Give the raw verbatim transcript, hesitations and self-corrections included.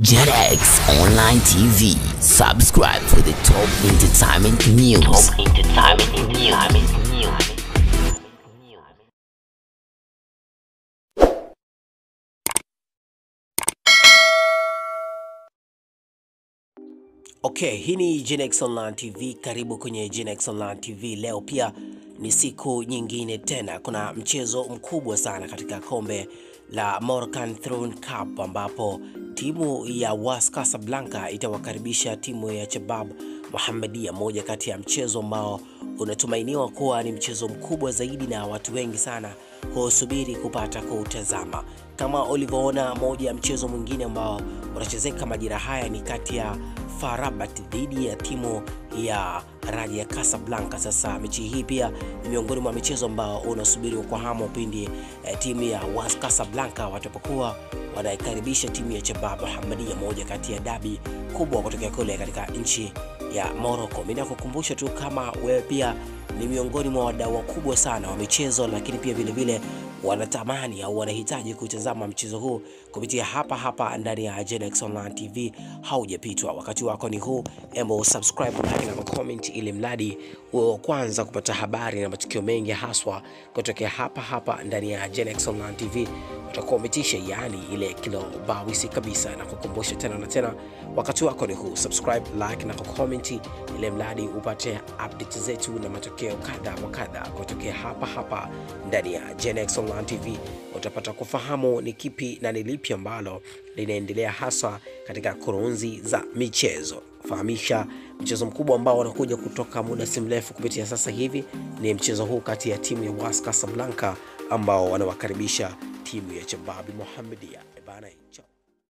JetX Online T V. Subscribe for the top entertainment news. Top entertainment news. Okay, hii ni JetX Online T V. Karibu kwenye JetX Online T V. Leo pia ni siku nyingine tena. Kuna mchezo mkubwa sana katika kombe la Moroccan Throne Cup ambapo timu ya W A S Casablanca itawakaribisha timu ya Shabab Mohammedia, moja kati ya mchezo ambao unatumainiwa kuwa ni mchezo mkubwa zaidi na watu wengi sana husubiri kupata kutazama. Kama ulivyoona, moja ya mchezo mwingine ambao unachezeka majira haya ni kati ya FAR Rabat dhidi ya timu ya Raja Casablanca. Sasa mechi hii pia ni miongoni mwa michezo ambao unasubiri kwa hamu pindi eh, timu ya W A S Casablanca watapokuwa wanaikaribisha timu ya Shabab Mohammedia, moja kati ya dabi kubwa kutokea kule katika nchi ya Morocco. Mimi nakukumbusha tu, kama wewe pia ni miongoni mwa wadau wakubwa sana wa michezo, lakini pia vile vile wanatamani au wanahitaji kutazama mchezo huu kupitia hapa hapa ndani ya JetX Online T V, haujapitwa. Wakati wako ni huu, embo subscribe, like na comment ili mradi uwe wa kwanza kupata habari na matukio mengi haswa kutokea hapa hapa ndani ya JetX Online T V. Utakuwa umetisha, yani ile kilo bawisi kabisa. Na kukumbusha tena na tena, wakati wako ni huu, subscribe, like na comment ili mradi upate update zetu na matokeo kadha wa kadha kutokea hapa hapa ndani ya JetX Online T V. Utapata kufahamu ni kipi na ni lipi ambalo linaendelea hasa katika kurunzi za michezo. Fahamisha mchezo mkubwa ambao unakuja kutoka muda si mrefu kupitia sasa hivi ni mchezo huu kati ya timu ya W A S Casablanca ambao wanawakaribisha timu ya Shabab Mohammedia. Ebana, chao.